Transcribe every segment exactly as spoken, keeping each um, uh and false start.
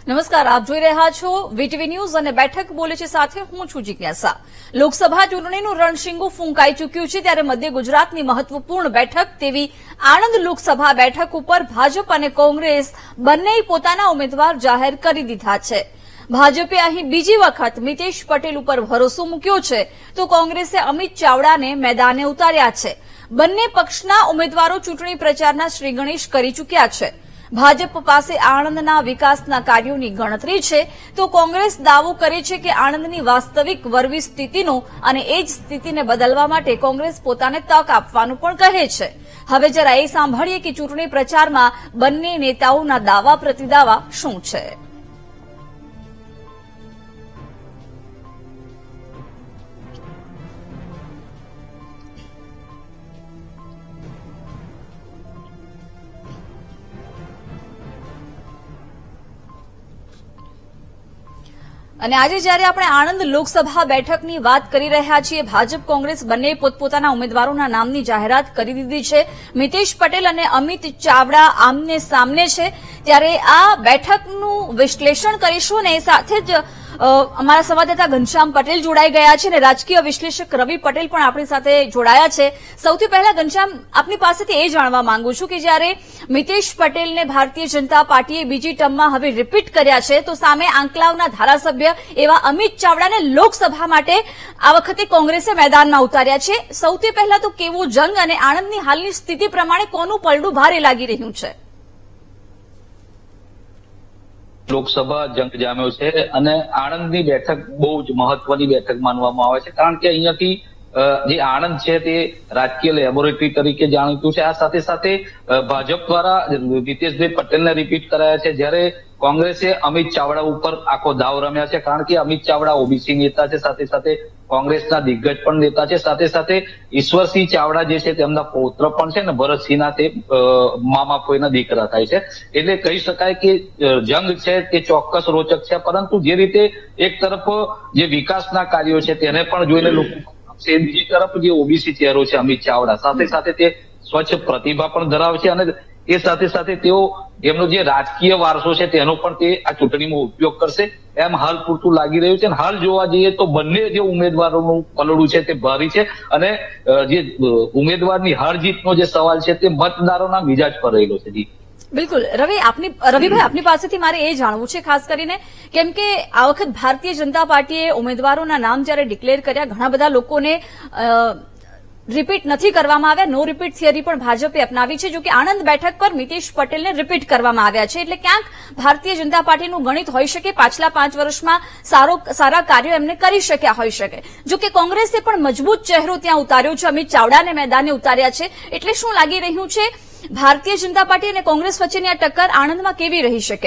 નમસ્કાર, આપ જોઈ રહ્યા છો વીટીવી ન્યૂઝ અને બેઠક બોલે છે સાથે હું છું જિજ્ઞાસા। લોકસભા ચૂંટણીનું રણશીંગું ફૂંકાઈ ચૂક્યું છે ત્યારે મધ્ય ગુજરાતની મહત્વપૂર્ણ બેઠક તેવી આણંદ લોકસભા બેઠક ઉપર ભાજપ અને કોંગ્રેસ બંનેએ પોતાના ઉમેદવાર જાહેર કરી દીધા છે। ભાજપે અહીં બીજી વખત મિતેશ પટેલ ઉપર ભરોસો મૂક્યો છે તો કોંગ્રેસે અમિત ચાવડાને મેદાને ઉતાર્યા છે। બંને પક્ષના ઉમેદવારો ચૂંટણી પ્રચારના શ્રીગણેશ કરી ચૂક્યા છે। ભાજપ પાસે આણંદના વિકાસના કાર્યોની ગણતરી છે તો કોંગ્રેસ દાવો કરે છે કે આણંદની વાસ્તવિક વરવી સ્થિતિનો અને એ જ સ્થિતિને બદલવા માટે કોંગ્રેસ પોતાને તક આપવાનું પણ કહે છે। હવે જરા એ સાંભળીએ કે ચૂંટણી પ્રચારમાં બંને નેતાઓના દાવા પ્રતિદાવા શું છે। અને આજે જ્યારે આપણે આણંદ લોકસભા બેઠકની વાત કરી રહ્યા છીએ, ભાજપ કોંગ્રેસ બંને પોતપોતાના ઉમેદવારોના નામની જાહેરાત કરી દીધી છે। મિતેશ પટેલ અને અમિત ચાવડા આમને સામને છે ત્યારે આ બેઠકનું વિશ્લેષણ કરીશું અને એ સાથે જ અમારા સંવાદદાતા ઘનશ્યામ પટેલ જોડાઈ ગયા છે અને રાજકીય વિશ્લેષક રવિ પટેલ પણ આપણી સાથે જોડાયા છે। સૌથી પહેલા ઘનશ્યામ, આપની પાસેથી એ જાણવા માંગુ છું કે જ્યારે મિતેશ પટેલને ભારતીય જનતા પાર્ટીએ બીજી ટર્મમાં હવે રિપીટ કર્યા છે તો સામે આંકલાવના ધારાસભ્ય એવા અમિત ચાવડાને લોકસભા માટે આ વખતે કોંગ્રેસે મેદાનમાં ઉતાર્યા છે। સૌથી પહેલા તો કેવો જંગ અને આણંદની હાલની સ્થિતિ પ્રમાણે કોનું પલડું ભારે લાગી રહ્યું છે? લોકસભા જંગ જામ્યો છે અને આણંદની બેઠક બહુ જ મહત્વની બેઠક માનવામાં આવે છે કારણ કે અહીંયાથી જે આણંદ છે તે રાજકીય લેબોરેટરી તરીકે જાણીતું છે। આ સાથે સાથે ભાજપ દ્વારા મિતેશભાઈ પટેલને રિપીટ કરાયા છે જ્યારે કોંગ્રેસે અમિત ચાવડા ઉપર આખો દાવ રમ્યા છે કારણ કે અમિત ચાવડા ઓબીસી નેતા છે, સાથે સાથે કોંગ્રેસના દિગ્ગજ પણ નેતા છે, સાથે સાથે ઈશ્વરસિંહ ચાવડા જે છે તેમના પૌત્ર પણ છે ને ભરતસિંહના તે મામા ફોઈના દીકરા થાય છે। એટલે કહી શકાય કે જંગ છે તે ચોક્કસ રોચક છે, પરંતુ જે રીતે એક તરફ જે વિકાસના કાર્યો છે તેને પણ જોઈને લોકો, બીજી તરફ જે ઓબીસી ચહેરો છે અમિત ચાવડા, સાથે સાથે તે સ્વચ્છ પ્રતિભા પણ ધરાવે છે અને એ સાથે સાથે તેઓ એમનો જે રાજકીય વારસો છે તેનો પણ તે આ ચૂંટણીમાં ઉપયોગ કરશે એમ હાલ પૂરતું લાગી રહ્યું છે। હાલ જોવા જઈએ તો બંને જે ઉમેદવારોનું પલડું છે તે ભારી છે અને જે ઉમેદવારની હાર જીતનો જે સવાલ છે તે મતદારોના મિજાજ પર રહેલો છે। જી બિલકુલ રવિ, આપની રવિભાઈ આપની પાસેથી મારે એ જાણવું છે ખાસ કરીને કેમ કે આ વખત ભારતીય જનતા પાર્ટીએ ઉમેદવારોના નામ જયારે ડિક્લેર કર્યા, ઘણા બધા લોકોને રિપીટ નથી કરવામાં આવ્યા, નો રિપીટ થિયરી પણ ભાજપે અપનાવી છે। જો કે આણંદ બેઠક પર મિતેશ પટેલને રિપીટ કરવામાં આવ્યા છે એટલે ક્યાંક ભારતીય જનતા પાર્ટીનું ગણિત હોઈ શકે, પાછલા પાંચ વર્ષમાં સારો સારા કાર્યો એમને કરી શક્યા હોઈ શકે। જો કે કોંગ્રેસે પણ મજબૂત ચહેરો ત્યાં ઉતાર્યો છે, અમિત ચાવડાને મેદાને ઉતાર્યા છે। એટલે શું લાગી રહ્યું છે ભારતીય જનતા પાર્ટી અને કોંગ્રેસ વચ્ચેની આ ટક્કર આણંદમાં કેવી રહી શકે?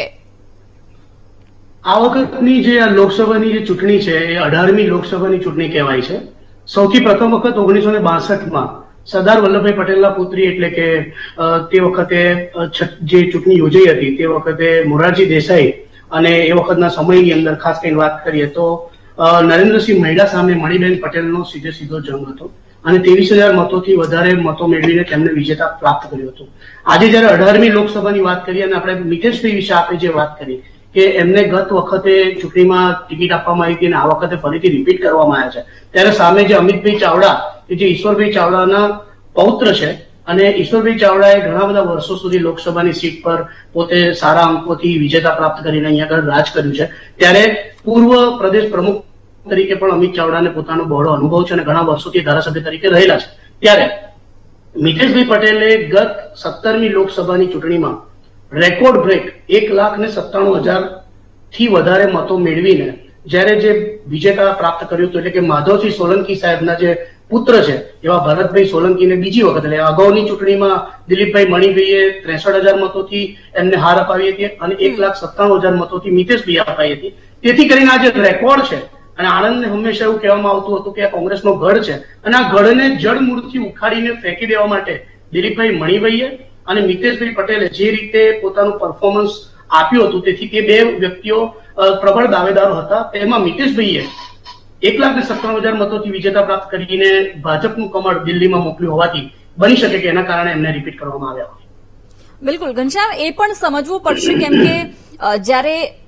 આ વખતની જે લોકસભાની જે ચૂંટણી છે એ અઢારમી લોકસભાની ચૂંટણી કહેવાય છે। સૌથી પ્રથમ વખત ઓગણીસો ને બાસઠમાં સરદાર વલ્લભભાઈ પટેલના પુત્રી એટલે કે તે વખતે જે ચૂંટણી યોજાઈ હતી તે વખતે મોરારજી દેસાઈ અને એ વખતના સમયની અંદર ખાસ કરીને વાત કરીએ તો નરેન્દ્રસિંહ મહેડા સામે મણિબેન પટેલનો સીધે સીધો જંગ હતો અને ત્રેવીસ હજાર મતોથી વધારે મતો મેળવીને તેમને વિજેતા પ્રાપ્ત કર્યો હતો। આજે જયારે અઢારમી લોકસભાની વાત કરીએ અને આપણે મિતેશભાઈ વિશે આપણે જે વાત કરી કે એમને ગત વખતે ચૂંટણીમાં ટિકિટ આપવામાં આવી હતી અને આ વખતે ફરીથી રિપીટ કરવામાં આવ્યા છે, ત્યારે સામે જે અમિતભાઈ ચાવડા કે જે ઈશ્વરભાઈ ચાવડાના પૌત્ર છે અને ઈશ્વરભાઈ ચાવડાએ ઘણા બધા વર્ષો સુધી લોકસભાની સીટ પર પોતે સારા અંકોથી વિજેતા પ્રાપ્ત કરીને અહીંયા આગળ રાજ કર્યું છે, ત્યારે પૂર્વ પ્રદેશ પ્રમુખ તરીકે પણ અમિત ચાવડાને પોતાનો બહોળો અનુભવ છે અને ઘણા વર્ષોથી ધારાસભ્ય તરીકે રહેલા છે। ત્યારે મિતેશભાઈ પટેલે ગત સત્તરમી લોકસભાની ચૂંટણીમાં રેકોર્ડ બ્રેક એક લાખ ને સત્તાણું હજાર થી વધારે મતો મેળવીને જયારે જે વિજેતા પ્રાપ્ત કર્યું હતું એટલે કે માધવસિંહ સોલંકી સાહેબના જે પુત્ર છે એવા ભરતભાઈ સોલંકીને બીજી વખત એટલે અગાઉની ચૂંટણીમાં દિલીપભાઈ મણિભાઈએ ત્રેસઠ હજાર મતોથી એમને હાર અપાવી હતી અને એક લાખ સત્તાણું હજાર મતોથી મિતેશભાઈ અપાઈ હતી। તેથી કરીને આ જે રેકોર્ડ છે અને આણંદને હંમેશા એવું કહેવામાં આવતું હતું કે આ કોંગ્રેસનો ગઢ છે અને આ ગઢને જડમૂળથી ઉખાડીને ફેંકી દેવા માટે દિલીપભાઈ મણિભાઈએ અને મિતેશભાઈ પટેલે જે રીતે પોતાનું પરફોર્મન્સ આપ્યું હતું તેથી તે બે વ્યક્તિઓ પ્રબળ દાવેદારો હતા। તેમાં મિતેશભાઈએ એક લાખ ને સત્તાણું હજાર મતોથી વિજેતા પ્રાપ્ત કરીને ભાજપનું કમળ દિલ્હીમાં મોકલ્યું હોવાથી બની શકે કે એના કારણે એમને રિપીટ કરવામાં આવ્યા। બિલકુલ ઘનશ્યામ, એ પણ સમજવું પડશે કેમ કે જ્યારે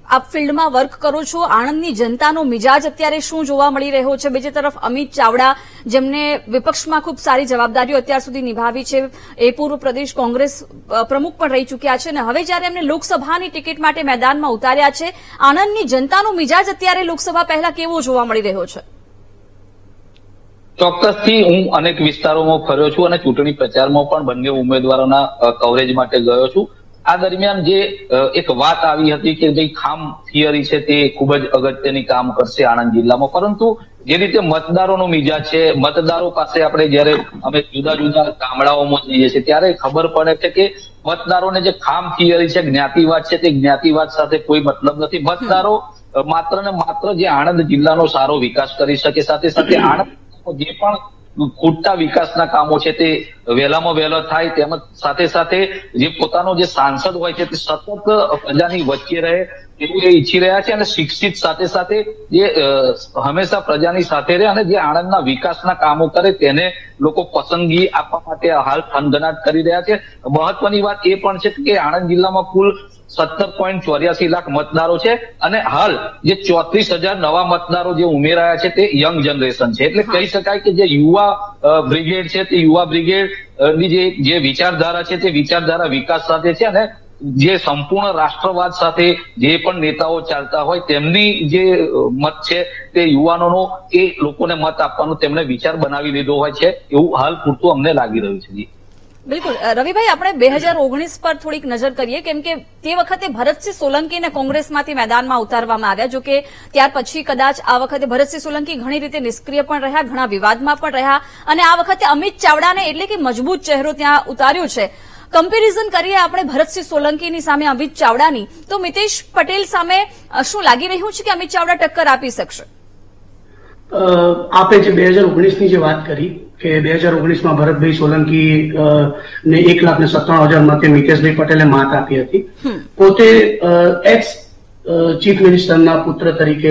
આપ ફિલ્ડમાં વર્ક કરો છો, આણંદની જનતાનો મિજાજ અત્યારે શું જોવા મળી રહ્યો છે? બીજી તરફ અમિત ચાવડા, જેમને વિપક્ષમાં ખૂબ સારી જવાબદારીઓ અત્યાર સુધી નિભાવી છે, એ પૂર્વ પ્રદેશ કોંગ્રેસ પ્રમુખ પણ રહી ચૂક્યા છે, અને હવે જયારે એમને લોકસભાની ટિકિટ માટે મેદાનમાં ઉતાર્યા છે, આણંદની જનતાનો મિજાજ અત્યારે લોકસભા પહેલા કેવો જોવા મળી રહ્યો છે? ચોક્કસથી હું અનેક વિસ્તારોમાં ફર્યો છું અને ચૂંટણી પ્રચારમાં પણ બંને ઉમેદવારોના કવરેજ માટે ગયો છું. આ દરમિયાન જે એક વાત આવી હતી કે ભાઈ ખામ થિયરી છે તે ખૂબ જ અગત્યની કામ કરશે આણંદ જિલ્લામાં, પરંતુ જે રીતે મતદારોનો મિજાજ છે, મતદારો પાસે આપણે જયારે અમે જુદા જુદા ગામડાઓમાં જઈએ છીએ ત્યારે ખબર પડે છે કે મતદારોને જે ખામ થિયરી છે, જ્ઞાતિવાદ છે, તે જ્ઞાતિવાદ સાથે કોઈ મતલબ નથી. મતદારો માત્ર ને માત્ર જે આણંદ જિલ્લાનો સારો વિકાસ કરી શકે, સાથે સાથે આણંદ જે પણ ખૂટતા વિકાસના કામો છે તે વહેલામાં વહેલા થાય, તેમજ સાથે સાથે જે પોતાનો જે સાંસદ હોય છે તે સતત પ્રજાની વચ્ચે રહે એવું એ ઈચ્છી રહ્યા છે, અને શિક્ષિત સાથે સાથે જે હંમેશા પ્રજાની સાથે રહે અને જે આણંદના વિકાસના કામો કરે તેને લોકો પસંદગી આપવા માટે હાલ થનગનાટ કરી રહ્યા છે. મહત્વની વાત એ પણ છે કે આણંદ જિલ્લામાં કુલ સત્તર પોઈન્ટ ચોર્યાસી લાખ મતદારો છે, અને હાલ જે ચોત્રીસ હજાર નવા મતદારો જે ઉમેરાયા છે તે યંગ જનરેશન છે. એટલે કહી શકાય કે જે યુવા બ્રિગેડ છે તે યુવા બ્રિગેડ ની જે જે વિચારધારા છે તે વિચારધારા વિકાસ સાથે છે, અને જે સંપૂર્ણ રાષ્ટ્રવાદ સાથે જે પણ નેતાઓ ચાલતા હોય તેમની જે મત છે તે યુવાનોનો એ લોકોને મત આપવાનો તેમણે વિચાર બનાવી લીધો હોય છે, એવું હાલ પૂરતું અમને લાગી રહ્યું છે. બિલકુલ રવિભાઈ, આપણે બે હજાર ઓગણીસ પર થોડીક નજર કરીએ, કેમ કે તે વખતે ભરતસિંહ સોલંકીને કોંગ્રેસમાંથી મેદાનમાં ઉતારવામાં આવ્યા. જો કે ત્યાર પછી કદાચ આ વખતે ભરતસિંહ સોલંકી ઘણી રીતે નિષ્ક્રિય પણ રહ્યા, ઘણા વિવાદમાં પણ રહ્યા, અને આ વખતે અમિત ચાવડાને એટલે કે મજબૂત ચહેરો ત્યાં ઉતાર્યો છે. કમ્પેરિઝન કરીએ આપણે ભરતસિંહ સોલંકીની સામે અમિત ચાવડાની, તો મિતેશ પટેલ સામે શું લાગી રહ્યું છે કે અમિત ચાવડા ટક્કર આપી શકશે? આપે જે બે હજાર ઓગણીસ ની જે વાત કરી કે બે હજાર ઓગણીસમાં ભરતભાઈ સોલંકી ને એક લાખ ને સત્તાણું હજાર મતે મિતેશભાઈ પટેલે માત આપી હતી. પોતે એક્સ ચીફ મિનિસ્ટરના પુત્ર તરીકે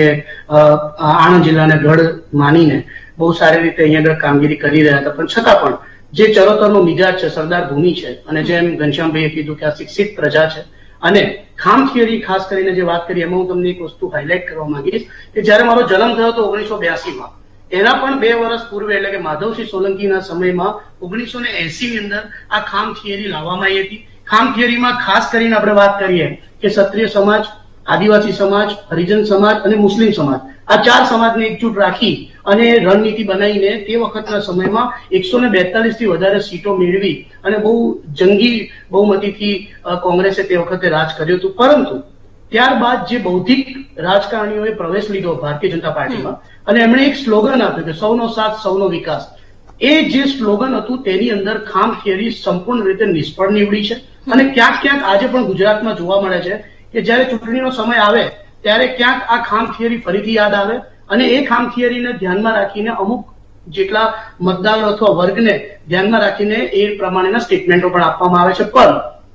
આણંદ જિલ્લાને ગઢ માનીને બહુ સારી રીતે અહીંયા કામગીરી કરી રહ્યા હતા, પણ છતાં પણ જે ચરોતરનો મિજાજ છે, સરદાર ભૂમિ છે, અને જેમ ઘનશ્યામભાઈએ કીધું કે આ શિક્ષિત પ્રજા છે, અને ખામ થિયરી ખાસ કરીને જે વાત કરી એમાં હું તમને એક વસ્તુ હાઇલાઇટ કરવા માંગીશ કે જયારે મારો જન્મ થયો હતો ઓગણીસો બ્યાસી માં, એના પણ બે વર્ષ પૂર્વે એટલે કે માધવસિંહ સોલંકીના સમયમાં ઓગણીસો ને એસી ની અંદર આ ખામ થિયરી લાવવામાં આવી હતી. ખામ થિયરીમાં ખાસ કરીને આપણે વાત કરીએ કે ક્ષત્રિય સમાજ, આદિવાસી સમાજ, હરિજન સમાજ અને મુસ્લિમ સમાજ, આ ચાર સમાજને એકજૂટ રાખી અને રણનીતિ બનાવીને તે વખતના સમયમાં એકસો ને બેતાલીસ થી વધારે સીટો મેળવી અને બહુ જંગી બહુમતીથી કોંગ્રેસે તે વખતે રાજ કર્યું હતું. પરંતુ ત્યારબાદ જે બૌદ્ધિક રાજકારણીઓએ પ્રવેશ લીધો ભારતીય જનતા પાર્ટીમાં અને એમણે એક સ્લોગન આપ્યું કે સૌનો સાથ સૌનો વિકાસ, એ જે સ્લોગન હતું તેની અંદર ખામ થિયરી સંપૂર્ણ રીતે નિષ્ફળ નીવડી છે. અને ક્યાંક ક્યાંક આજે પણ ગુજરાતમાં જોવા મળે છે કે જયારે ચૂંટણીનો સમય આવે ત્યારે ક્યાંક આ ખામ થિયરી ફરીથી યાદ આવે અને એ ખામ થિયરીને ધ્યાનમાં રાખીને અમુક જેટલા મતદારો અથવા વર્ગને ધ્યાનમાં રાખીને એ પ્રમાણેના સ્ટેટમેન્ટો પણ આપવામાં આવે છે. પણ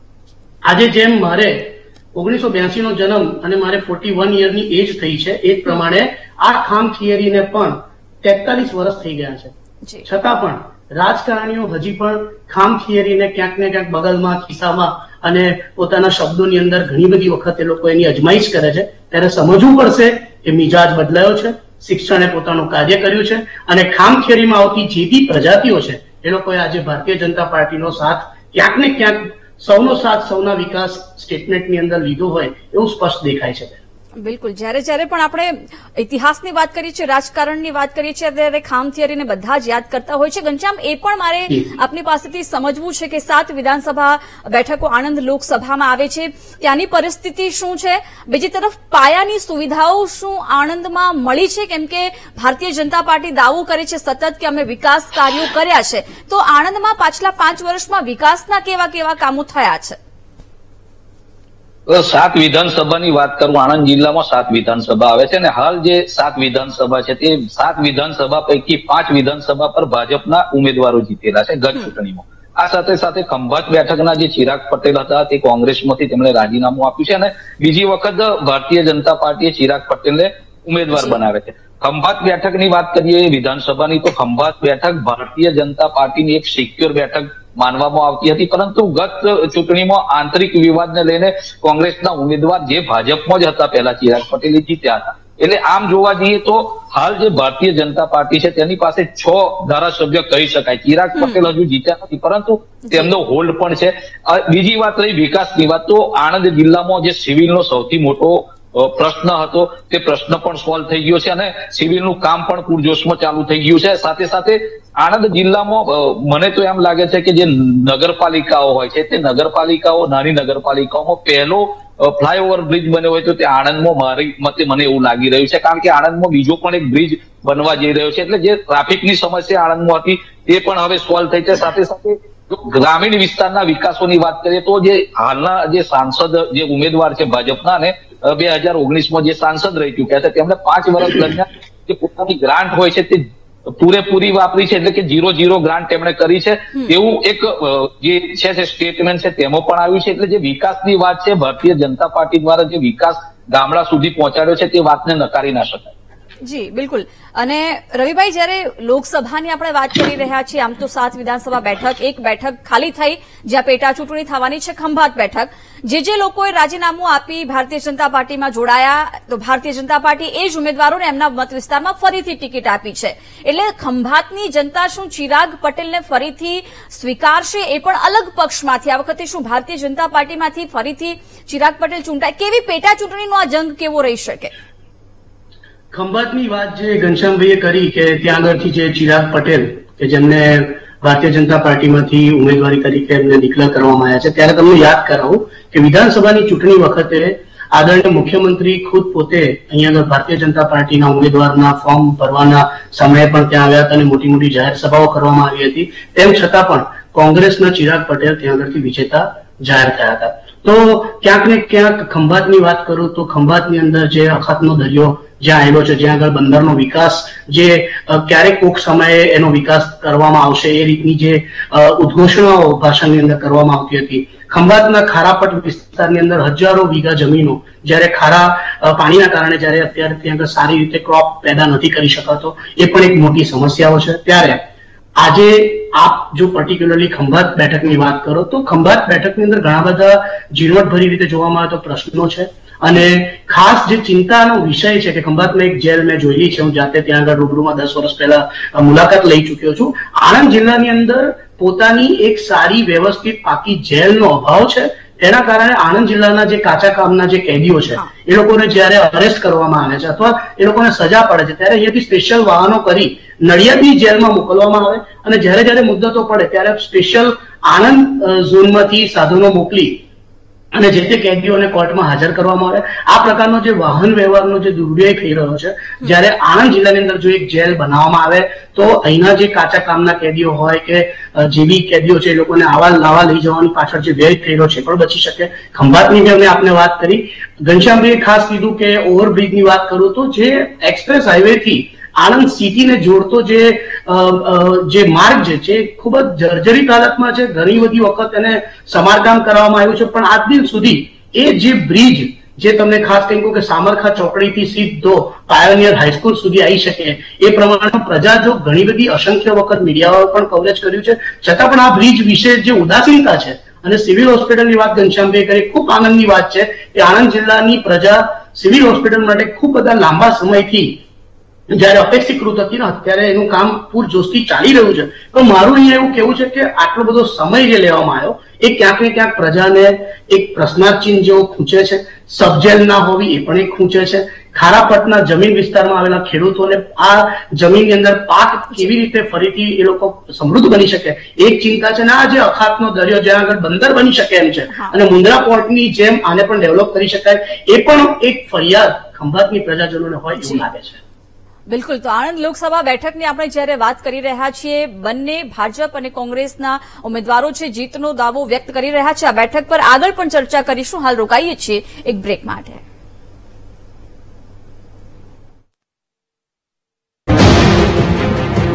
આજે જેમ મારે ઓગણીસો બ્યાસી નો જન્મ અને મારે ફોર્ટી વન યરની એજ થઈ છે, એ જ પ્રમાણે આ ખામ થિયરીને પણ તેતાલીસ વર્ષ થઈ ગયા છે, છતાં પણ રાજકારણીઓ હજી પણ ખામ થિયરીને ક્યાંક ને ક્યાંક બગલમાં, ખિસ્સામાં અને પોતાના શબ્દોની અંદર ઘણી બધી વખત એ લોકો એની અજમાઈશ કરે છે. ત્યારે સમજવું પડશે કે મિજાજ બદલાયો છે, શિક્ષણે પોતાનું કાર્ય કર્યું છે, અને ખામ થિયરીમાં આવતી જે બી પ્રજાતિઓ છે એ લોકોએ આજે ભારતીય જનતા પાર્ટીનો સાથ ક્યાંક ને ક્યાંક સૌનો સાથ સૌના વિકાસ સ્ટેટમેન્ટની અંદર લીધો હોય એવું સ્પષ્ટ દેખાય છે. બિલકુલ, જ્યારે જ્યારે પણ આપણે ઇતિહાસની વાત કરીએ છીએ, રાજકારણની વાત કરીએ છીએ, ત્યારે ખામ થિયરીને બધા જ યાદ કરતા હોય છે. ઘનશ્યામ, એ પણ મારે આપની પાસેથી સમજવું છે કે સાત વિધાનસભા બેઠકો આણંદ લોકસભામાં આવે છે, ત્યાંની પરિસ્થિતિ શું છે? બીજી તરફ પાયાની સુવિધાઓ શું આણંદમાં મળી છે? કેમ કે ભારતીય જનતા પાર્ટી દાવો કરે છે સતત કે અમે વિકાસ કાર્યો કર્યા છે, તો આણંદમાં પાછલા પાંચ વર્ષમાં વિકાસના કેવા કેવા કામો થયા છે? સાત વિધાનસભાની વાત કરું, આણંદ જિલ્લામાં સાત વિધાનસભા આવે છે, અને હાલ જે સાત વિધાનસભા છે તે સાત વિધાનસભા પૈકી પાંચ વિધાનસભા પર ભાજપના ઉમેદવારો જીતેલા છે ગત ચૂંટણીમાં. આ સાથે સાથે ખંભાત બેઠકના જે ચિરાગ પટેલ હતા તે કોંગ્રેસમાંથી તેમણે રાજીનામું આપ્યું છે, અને બીજી વખત ભારતીય જનતા પાર્ટીએ ચિરાગ પટેલને ઉમેદવાર બનાવે છે. ખંભાત બેઠકની વાત કરીએ વિધાનસભાની, તો ખંભાત બેઠક ભારતીય જનતા પાર્ટીની એક સિક્યોર બેઠક માનવામાં આવતી હતી, પરંતુ ગત ચૂંટણીમાં આંતરિક વિવાદને લઈને કોંગ્રેસના ઉમેદવાર જે ભાજપમાં જ હતા પહેલા ચિરાગ પટેલ જીત્યા હતા. એટલે આમ જોવા જઈએ તો હાલ જે ભારતીય જનતા પાર્ટી છે તેની પાસે છ ધારાસભ્ય કહી શકાય. ચિરાગ પટેલ હજુ જીત્યા નથી, પરંતુ તેમનો હોલ્ડ પણ છે. બીજી વાત રહી વિકાસની વાત, તો આણંદ જિલ્લામાં જે સિવિલનો સૌથી મોટો પ્રશ્ન હતો તે પ્રશ્ન પણ સોલ્વ થઈ ગયો છે અને સિવિલનું કામ પણ પૂરજોશમાં ચાલુ થઈ ગયું છે. સાથે સાથે આણંદ જિલ્લામાં મને તો એમ લાગે છે કે જે નગરપાલિકાઓ હોય છે તે નગરપાલિકાઓ નાની નગરપાલિકાઓમાં પહેલો ફ્લાયઓવર બ્રિજ બન્યો હોય તો તે આણંદમાં મારી મતે મને એવું લાગી રહ્યું છે, કારણ કે આણંદમાં બીજો પણ એક બ્રિજ બનવા જઈ રહ્યો છે. એટલે જે ટ્રાફિકની સમસ્યા આણંદમાં હતી તે પણ હવે સોલ્વ થઈ છે. સાથે સાથે ગ્રામીણ વિસ્તારના વિકાસોની વાત કરીએ તો જે હાલના જે સાંસદ જે ઉમેદવાર છે ભાજપના ને બે હજાર ઓગણીસમાં જે સાંસદ રહી ચુક્યા છે તેમણે પાંચ વર્ષ દરમિયાન જે પોતાની ગ્રાન્ટ હોય છે તે પૂરેપૂરી વાપરી છે, એટલે કે ઝીરો ઝીરો ગ્રાન્ટ તેમણે કરી છે એવું એક જે છે સ્ટેટમેન્ટ છે તેમાં પણ આવ્યું છે. એટલે જે વિકાસની વાત છે ભારતીય જનતા પાર્ટી દ્વારા જે વિકાસ ગામડા સુધી પહોંચાડ્યો છે તે વાતને નકારી ના શકાય. જી બિલકુલ. અને રવિભાઈ, જયારે લોકસભાની આપણે વાત કરી રહ્યા છીએ, આમ તો સાત વિધાનસભા બેઠક, એક બેઠક ખાલી થઈ જ્યાં પેટા ચૂંટણી થવાની છે ખંભાત બેઠક. જે જે લોકોએ રાજીનામું આપી ભારતીય જનતા પાર્ટીમાં જોડાયા, તો ભારતીય જનતા પાર્ટી એ જ ઉમેદવારોને એમના મત વિસ્તારમાં ફરીથી ટિકિટ આપી છે. એટલે ખંભાતની જનતા શું ચિરાગ પટેલને ફરીથી સ્વીકારશે? એ પણ અલગ પક્ષમાંથી. આ વખતે શું ભારતીય જનતા પાર્ટીમાંથી ફરીથી ચિરાગ પટેલ ચૂંટાય? કેવી પેટા ચૂંટણીનો આ જંગ કેવો રહી શકે? ખંભાતની વાત જે ઘનશ્યામભાઈએ કરી કે ત્યાં આગળથી જે ચિરાગ પટેલ કે જેમને ભારતીય જનતા પાર્ટીમાંથી ઉમેદવારી તરીકે એમને ડિક્લેર કરવામાં આવ્યા છે, ત્યારે તમને યાદ કરાવું કે વિધાનસભાની ચૂંટણી વખતે આદરણીય મુખ્યમંત્રી ખુદ પોતે અહીંયા આગળ ભારતીય જનતા પાર્ટીના ઉમેદવારના ફોર્મ ભરવાના સમયે પણ ત્યાં આવ્યા હતા અને મોટી મોટી જાહેર સભાઓ કરવામાં આવી હતી. તેમ છતાં પણ કોંગ્રેસના ચિરાગ પટેલ ત્યાં આગળથી વિજેતા જાહેર થયા હતા. તો ક્યાંક ને ક્યાંક ખંભાતની વાત કરું તો ખંભાતની અંદર જે અખાતનો દરિયો જ્યાં આવેલો છે, જ્યાં આગળ બંદરનો વિકાસ જે ક્યારેક કોક સમયે એનો વિકાસ કરવામાં આવશે એ રીતની જે ઉદ્ઘોષણાઓ ભાષણની અંદર કરવામાં આવતી હતી. ખંભાતના ખારાપટ વિસ્તારની અંદર હજારો વીઘા જમીનો જયારે ખારા પાણીના કારણે જયારે અત્યારે ત્યાં આગળ સારી રીતે ક્રોપ પેદા નથી કરી શકાતો, એ પણ એક મોટી સમસ્યાઓ છે. ત્યારે આજે આપ જો પર્ટિક્યુલરલી ખંભાત બેઠકની વાત કરો તો ખંભાત બેઠકની અંદર ઘણા બધા ઝીણવટભરી રીતે જોવામાં આવે તો પ્રશ્નો છે. અને ખાસ જે ચિંતાનો વિષય છે કે ખંભાતમાં એક જેલ મેં જોયેલી છે, હું જાતે ત્યાં આગળ રૂબરૂમાં દસ વર્ષ પહેલા મુલાકાત લઈ ચુક્યો છું. આણંદ જિલ્લાની અંદર પોતાની એક સારી વ્યવસ્થિત પાકી જેલનો અભાવ છે. તેના કારણે આણંદ જિલ્લાના જે કાચા કામના જે કેદીઓ છે એ લોકોને જયારે અરેસ્ટ કરવામાં આવે છે અથવા એ લોકોને સજા પડે છે ત્યારે અહીંયાથી સ્પેશિયલ વાહનો કરી નડિયાદની જેલમાં મોકલવામાં આવે અને જયારે જયારે મુદ્દતો પડે ત્યારે સ્પેશિયલ આણંદ ઝોનમાંથી સાધનો મોકલી અને જે તે કેદીઓને કોર્ટમાં હાજર કરવામાં આવે. આ પ્રકારનો જે વાહન વ્યવહારનો જે દુર્વ્યય થઈ રહ્યો છે, જયારે આણંદ જિલ્લાની અંદર જો એક જેલ બનાવવામાં આવે તો અહીંના જે કાચા કામના કેદીઓ હોય કે જે બી કેદીઓ છે એ લોકોને આવા લાવા લઈ જવાની પાછળ જે વ્યય થઈ રહ્યો છે પણ બચી શકે. ખંભાતની મેં આપને વાત કરી. ઘનશ્યામભાઈએ ખાસ કીધું કે ઓવરબ્રિજની વાત કરું તો જે એક્સપ્રેસ હાઈવે થી આણંદ સિટીને જોડતો જે જે માર્ગ છે જે ખૂબ જ જર્જરિત હાલતમાં છે. ઘણી બધી વખત એને સમારકામ કરવામાં આવ્યું છે પણ આજ દિન સુધી એ જે બ્રિજ જે તમને ખાસ કહી કહું કે સામરખા ચોકડીથી સીધો પાયોનિયર હાઈસ્કૂલ સુધી આવી શકે એ પ્રમાણે પ્રજા જો ઘણી બધી અસંખ્ય વખત મીડિયાઓ પણ કવરેજ કર્યું છે, છતાં પણ આ બ્રિજ વિશે જે ઉદાસીનતા છે અને સિવિલ હોસ્પિટલની વાત ઘનશ્યામભાઈ કરી, ખૂબ આનંદની વાત છે કે આણંદ જિલ્લાની પ્રજા સિવિલ હોસ્પિટલ માટે ખૂબ બધા લાંબા સમયથી જયારે અપેક્ષિતકૃત હતી ને અત્યારે એનું કામ પૂરજોશથી ચાલી રહ્યું છે. તો મારું અહીંયા એવું કેવું છે કે આટલો બધો સમય જે લેવામાં આવ્યો એ ક્યાંક ને ક્યાંક પ્રજાને એક પ્રશ્નાર્થચિહ્ન જેવો ખૂંચે છે. સબજેલ ના હોવી એ પણ એક ખૂંચે છે. ખારાપટના જમીન વિસ્તારમાં આવેલા ખેડૂતોને આ જમીનની અંદર પાક કેવી રીતે ફરીથી એ લોકો સમૃદ્ધ બની શકે એક ચિંતા છે. અને આ જે અખાતનો દરિયો જ્યાં આગળ બંદર બની શકે એમ છે અને મુન્દ્રા પોર્ટની જેમ આને પણ ડેવલપ કરી શકાય એ પણ એક ફરિયાદ ખંભાતની પ્રજાજનોને હોય એવું લાગે છે. બિલકુલ. તો આણંદ લોકસભા બેઠકની આપણે જયારે વાત કરી રહ્યા છીએ, બંને ભાજપ અને કોંગ્રેસના ઉમેદવારો છે જીતનો દાવો વ્યક્ત કરી રહ્યા છે. આ બેઠક પર આગળ પણ ચર્ચા કરીશું. હાલ રોકાઈએ છીએ એક બ્રેક માટે.